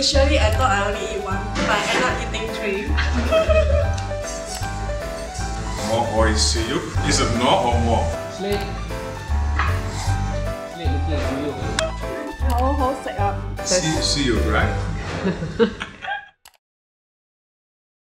Initially, I thought I only eat one, but I ended up eating 3. More oil, Siu Yuk. Is it more or more? Slate. Slate looking at Siu Yuk. Oh, whole set up. Siu Yuk, right?